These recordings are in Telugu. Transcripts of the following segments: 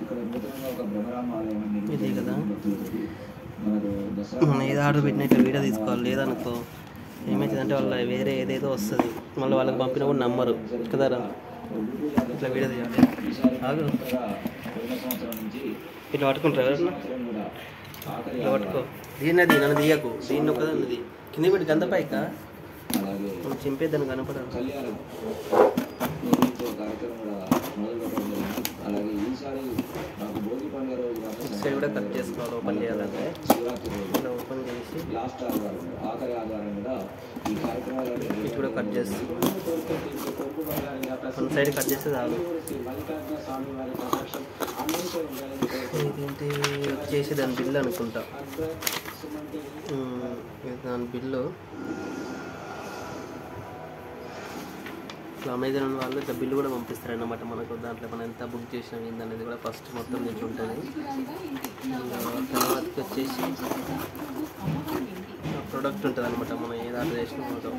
ఇదే కదా మనం ఏదో ఆర్డర్ పెట్టినా ఇట్లా వీడియో తీసుకోవాలి. లేదనుకో ఏమవుతుందంటే వాళ్ళ వేరే ఏదేదో వస్తుంది, మళ్ళీ వాళ్ళకి పంపినా కూడా నమ్మరు కదరా. ఇట్లా వీడియో తీయాలి. ఆగు, ఇట్లా పట్టుకుంటారు ఎవరన్నా, ఇట్లా పట్టుకో. దీన్ని నన్ను తీయకు, దీన్ని ఒకదాన్నది కింద పెట్టి గంత పైక మనం చింపేద్దాన్ని కనపడాలి. సైడ్ కూడా కట్ చేసుకోవాలి. ఓపెన్ చేయాలంటే ఇలా ఓపెన్ చేసి ఇటు కూడా కట్ చేసి వన్ సైడ్ కట్ చేస్తే చాలు. ఇదేంటి వచ్చేసి దాని బిల్లు అనుకుంటా, దాని బిల్లు అమెజాన్ వాళ్ళు ఇట్లా బిల్లు కూడా పంపిస్తారన్నమాట మనకు. దాంట్లో మనం ఎంత బుక్ చేసినాం ఏందనేది కూడా ఫస్ట్ మొత్తం నుంచి ఉంటుంది. తర్వాతకి వచ్చేసి ప్రోడక్ట్ ఉంటుంది అనమాట, మనం ఏది ఆర్డర్ చేసిన ఫోటో.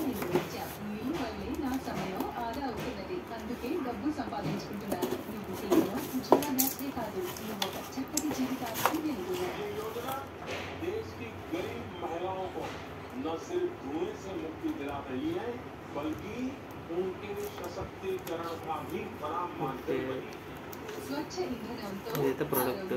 ఇదైతే ప్రోడక్ట్.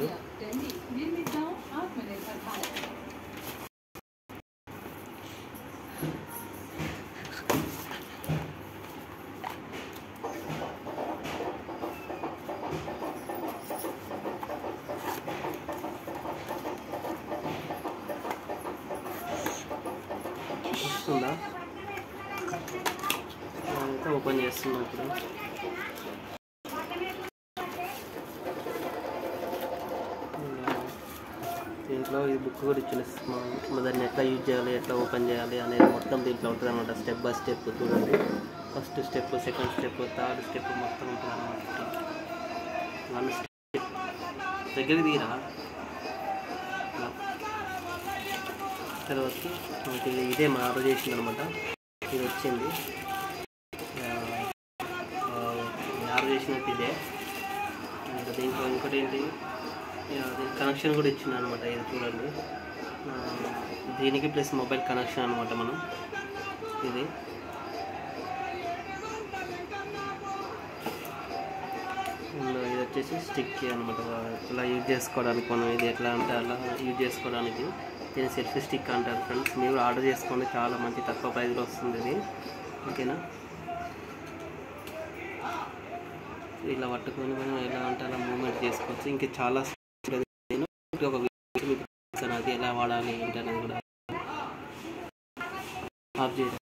చూస్తుందా, అయితే ఓపెన్ చేస్తున్నా ఇప్పుడు. దీంట్లో ఈ బుక్ కూడా ఇచ్చిన దాన్ని ఎట్లా యూజ్ చేయాలి, ఎట్లా ఓపెన్ చేయాలి అనేది మొత్తం దీంట్లో ఉంటుంది అనమాట. స్టెప్ బై స్టెప్ చూడండి. First step, second step, third step మొత్తం ఉంటుంది అనమాట. వన్ స్టెప్ దగ్గరికి తీరా. తర్వాత మనకి ఇదే మా ఆర్డర్ చేసింది అనమాట. ఇది వచ్చింది, ఆర్డర్ చేసినట్టు ఇదే. దీంట్లో ఇంకోటి ఏంటి, కనెక్షన్ కూడా ఇచ్చింది అనమాట. ఇది చూడండి, దీనికి ప్లస్ మొబైల్ కనెక్షన్ అనమాట. మనం ఇది ఇది వచ్చేసి స్టిక్ అనమాట. ఇలా యూజ్ చేసుకోవడానికి మనం ఇది ఎట్లా అంటే అలా యూజ్ చేసుకోవడానికి దీన్ని సెల్ఫీ స్టిక్ అంటారు ఫ్రెండ్స్. మీరు ఆర్డర్ చేసుకోండి, చాలా మంచి తక్కువ ప్రైస్లో వస్తుంది ఇది, ఓకేనా. ఇలా పట్టుకొని మనం ఎలా అంటే అలా మూవ్మెంట్ చేసుకోవచ్చు. ఇంకా చాలా ఒక అది ఎలా వాడాలి ఏంటి అనేది కూడా ఆఫ్ చేయాలి.